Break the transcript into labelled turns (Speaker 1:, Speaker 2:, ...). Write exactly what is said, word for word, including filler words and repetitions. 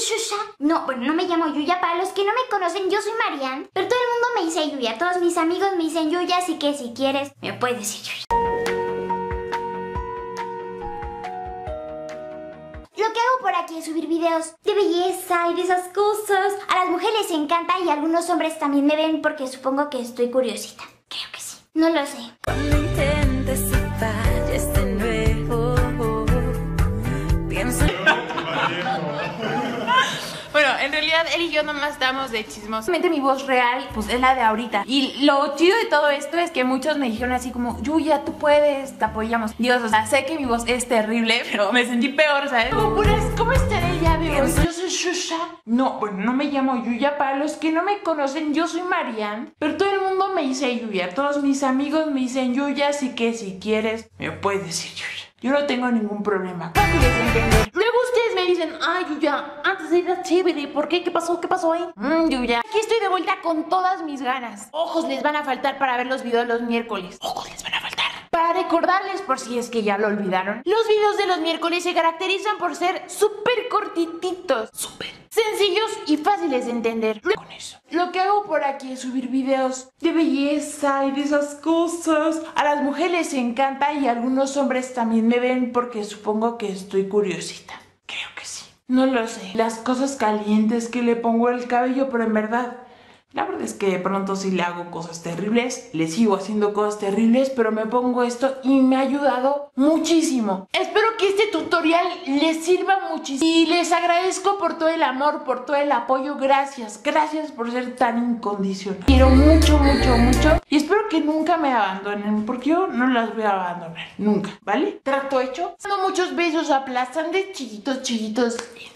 Speaker 1: Shusha. No, bueno, no me llamo Yuya. Para los que no me conocen, yo soy Marian. Pero todo el mundo me dice Yuya. Todos mis amigos me dicen Yuya, así que si quieres, me puedes decir Yuya. Lo que hago por aquí es subir videos de belleza y de esas cosas. A las mujeres les encanta y a algunos hombres también me ven porque supongo que estoy curiosita. Creo que sí. No lo sé.
Speaker 2: Cuando intentes y falles de nuevo, pienso...
Speaker 3: Bueno, en realidad él y yo nomás estamos de chismosos. Realmente mi voz real, pues es la de ahorita. Y lo chido de todo esto es que muchos me dijeron así como, Yuya, tú puedes, te apoyamos. Dios, o sea, sé que mi voz es terrible, pero me sentí peor, ¿sabes? ¿Cómo, ¿cómo estaré el día de hoy? Yo soy Shusha. No, bueno, no me llamo Yuya. Para los que no me conocen, yo soy Marian. Pero todo el mundo me dice Yuya. Todos mis amigos me dicen Yuya, así que si quieres, me puedes decir Yuya. Yo no tengo ningún problema. Fáciles de entender. Luego ustedes me dicen, ay Yuya, antes era chévere, ¿por qué? ¿Qué pasó? ¿Qué pasó ahí? Mmm, Yuya. Aquí estoy de vuelta con todas mis ganas. Ojos les van a faltar para ver los videos los miércoles. Ojos les van a faltar. Para recordarles, por si es que ya lo olvidaron, los videos de los miércoles se caracterizan por ser súper cortititos, súper sencillos y fáciles de entender. Con eso, lo que hago por aquí es subir videos de belleza y de esas cosas. A las mujeres les encanta y a algunos hombres también me ven porque supongo que estoy curiosita. Creo que sí. No lo sé. Las cosas calientes que le pongo al cabello, pero en verdad... La verdad es que de pronto sí le hago cosas terribles, le sigo haciendo cosas terribles, pero me pongo esto y me ha ayudado muchísimo. Espero que este tutorial les sirva muchísimo y les agradezco por todo el amor, por todo el apoyo. Gracias, gracias por ser tan incondicional. Quiero mucho, mucho, mucho y espero que nunca me abandonen porque yo no las voy a abandonar, nunca, ¿vale? Trato hecho. Dando muchos besos aplastantes, chiquitos, chiquitos.